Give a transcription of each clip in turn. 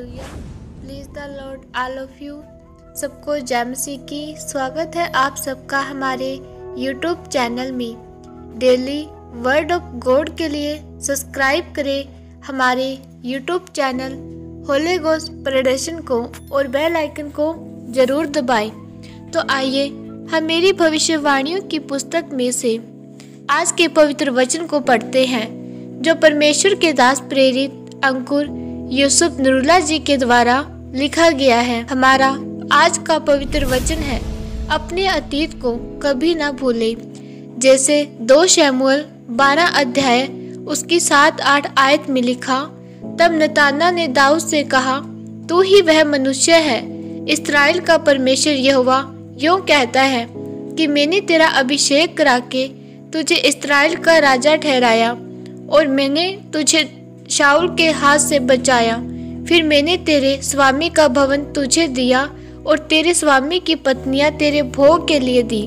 Hallelujah. Praise the Lord all of you. सबको जय मसीह की। स्वागत है आप सबका हमारे यूट्यूब चैनल में। डेली वर्ड ऑफ गॉड के लिए सब्सक्राइब करें हमारे YouTube channel holy ghost production को और बेल आइकन को जरूर दबाएं। तो आइए हम मेरी भविष्यवाणियों की पुस्तक में से आज के पवित्र वचन को पढ़ते हैं, जो परमेश्वर के दास प्रेरित अंकुर यूसुफ नूरुल्लाह जी के द्वारा लिखा गया है। हमारा आज का पवित्र वचन है, अपने अतीत को कभी ना भूले। जैसे 2 शमूएल 12 अध्याय उसकी 7-8 आयत में लिखा, तब नतान्याह ने दाऊद से कहा, तू ही वह मनुष्य है। इस्राएल का परमेश्वर यहोवा यूं कहता है कि मैंने तेरा अभिषेक करा के तुझे इस्राएल का राजा ठहराया और मैंने तुझे शाऊल के हाथ से बचाया। फिर मैंने तेरे स्वामी का भवन तुझे दिया और तेरे स्वामी की पत्नियां तेरे भोग के लिए दी।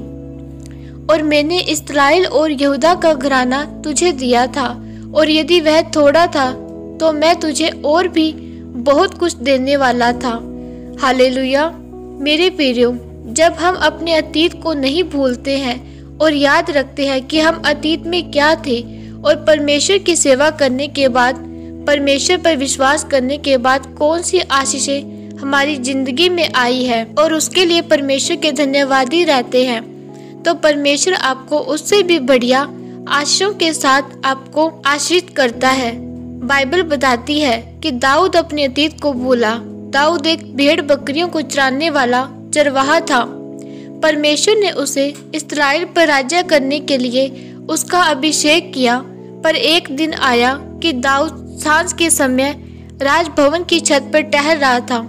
और मैंने इस्राएल और यहूदा का घराना तुझे दिया था, और यदि वह थोड़ा था तो मैं तुझे और भी बहुत कुछ देने वाला था। हालेलुया। मेरे प्रियो, जब हम अपने अतीत को नहीं भूलते हैं और याद रखते हैं कि हम अतीत में क्या थे, और परमेश्वर की सेवा करने के बाद, परमेश्वर पर विश्वास करने के बाद कौन सी आशीषें हमारी जिंदगी में आई है और उसके लिए परमेश्वर के धन्यवादी रहते हैं, तो परमेश्वर आपको उससे भी बढ़िया आशीषों के साथ आपको आशीषित करता है। बाइबल बताती है कि दाऊद अपने अतीत को भूला। दाऊद एक भेड़ बकरियों को चराने वाला चरवाहा था। परमेश्वर ने उसे इस्राएल पर राजा करने के लिए उसका अभिषेक किया, पर एक दिन आया कि दाऊद सांझ के समय राजभवन की छत पर टहल रहा था।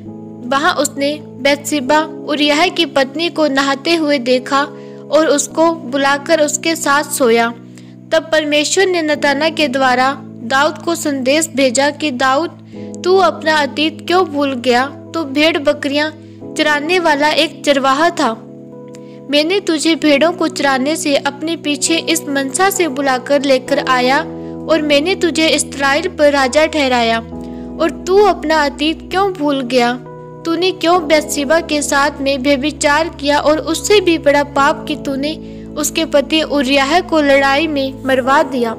वहां उसने बैतशेबा उरिय्याह की पत्नी को नहाते हुए देखा और उसको बुलाकर उसके साथ सोया। तब परमेश्वर ने नतान्याह के द्वारा दाऊद को संदेश भेजा कि दाऊद, तू अपना अतीत क्यों भूल गया? तू भेड़ बकरियां चराने वाला एक चरवाहा था। मैंने तुझे भेड़ों को चराने से अपने पीछे इस मनसा से बुलाकर लेकर आया, और मैंने तुझे इस्राएल पर राजा ठहराया। और तू अपना अतीत क्यों भूल गया? तूने क्यों बैतशेबा के साथ में व्यभिचार किया, और उससे भी बड़ा पाप कि तूने उसके पति उरिय्याह को लड़ाई में मरवा दिया।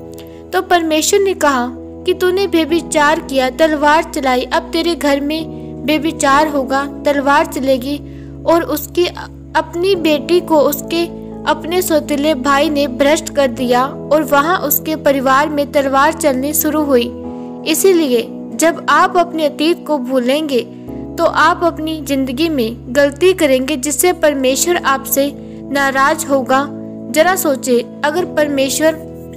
तो परमेश्वर ने कहा कि तूने व्यभिचार किया, तलवार चलाई, अब तेरे घर में व्यभिचार होगा, तलवार चलेगी। और उसकी अपनी बेटी को उसके अपने सौतेले भाई ने भ्रष्ट कर दिया, और वहां उसके परिवार में तलवार चलनी शुरू हुई। इसीलिए जब आप अपने अतीत को भूलेंगे तो आप अपनी जिंदगी में गलती करेंगे, जिससे परमेश्वर आपसे नाराज होगा। जरा सोचे, अगर परमेश्वर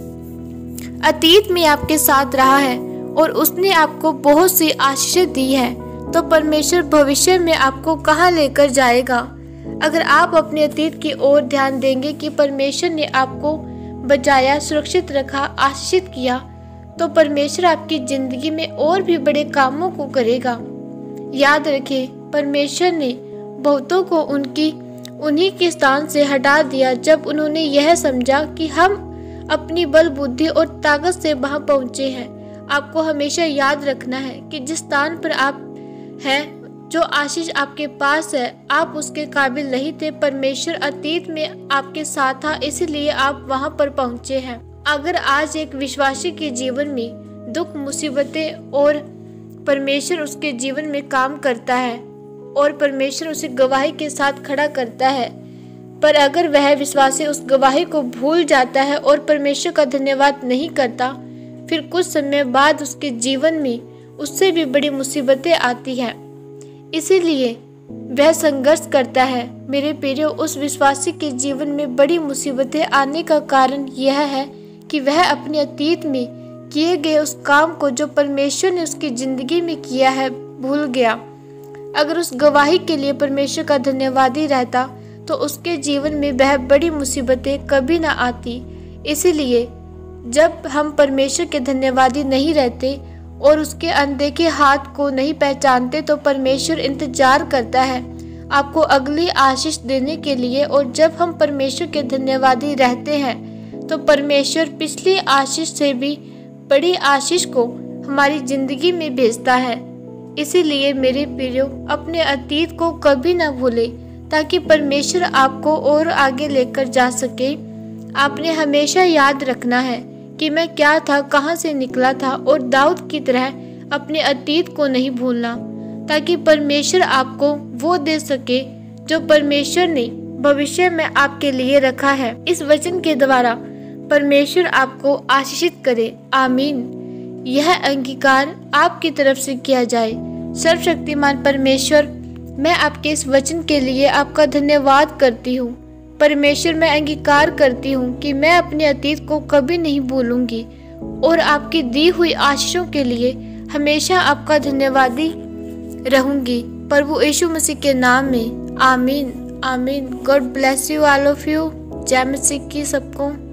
अतीत में आपके साथ रहा है और उसने आपको बहुत सी आशीषें दी है, तो परमेश्वर भविष्य में आपको कहाँ लेकर जाएगा। अगर आप अपने अतीत की ओर ध्यान देंगे कि परमेश्वर ने आपको बचाया, सुरक्षित रखा, आशीषित किया, तो परमेश्वर आपकी जिंदगी में और भी बड़े कामों को करेगा। याद रखें, परमेश्वर ने बहुतों को उन्हीं के स्थान से हटा दिया जब उन्होंने यह समझा कि हम अपनी बल बुद्धि और ताकत से वहां पहुंचे हैं। आपको हमेशा याद रखना है कि जिस स्थान पर आप हैं, जो आशीष आपके पास है, आप उसके काबिल नहीं थे। परमेश्वर अतीत में आपके साथ था, इसीलिए आप वहां पर पहुंचे हैं। अगर आज एक विश्वासी के जीवन में दुख, मुसीबतें और परमेश्वर उसके जीवन में काम करता है और परमेश्वर उसे गवाही के साथ खड़ा करता है, पर अगर वह विश्वासी उस गवाही को भूल जाता है और परमेश्वर का धन्यवाद नहीं करता, फिर कुछ समय बाद उसके जीवन में उससे भी बड़ी मुसीबतें आती हैं। इसीलिए वह संघर्ष करता है। मेरे प्रियो, उस विश्वासी के जीवन में बड़ी मुसीबतें आने का कारण यह है कि वह अपने अतीत में किए गए उस काम को जो परमेश्वर ने उसकी जिंदगी में किया है, भूल गया। अगर उस गवाही के लिए परमेश्वर का धन्यवादी रहता तो उसके जीवन में वह बड़ी मुसीबतें कभी ना आती। इसीलिए जब हम परमेश्वर के धन्यवादी नहीं रहते और उसके अनदेखे हाथ को नहीं पहचानते, तो परमेश्वर इंतजार करता है आपको अगली आशीष देने के लिए। और जब हम परमेश्वर के धन्यवादी रहते हैं तो परमेश्वर पिछली आशीष से भी बड़ी आशीष को हमारी जिंदगी में भेजता है। इसीलिए मेरे प्रियो, अपने अतीत को कभी ना भूले ताकि परमेश्वर आपको और आगे लेकर जा सके। आपने हमेशा याद रखना है कि मैं क्या था, कहाँ से निकला था, और दाऊद की तरह अपने अतीत को नहीं भूलना ताकि परमेश्वर आपको वो दे सके जो परमेश्वर ने भविष्य में आपके लिए रखा है। इस वचन के द्वारा परमेश्वर आपको आशीषित करे। आमीन। यह अंगीकार आपकी तरफ से किया जाए। सर्वशक्तिमान परमेश्वर, मैं आपके इस वचन के लिए आपका धन्यवाद करती हूँ। परमेश्वर, मैं अंगीकार करती हूँ कि मैं अपने अतीत को कभी नहीं भूलूंगी और आपकी दी हुई आशीषों के लिए हमेशा आपका धन्यवादी रहूंगी। प्रभु यीशु मसीह के नाम में आमीन। आमीन। God bless you all of you. जय मसीह की सबको।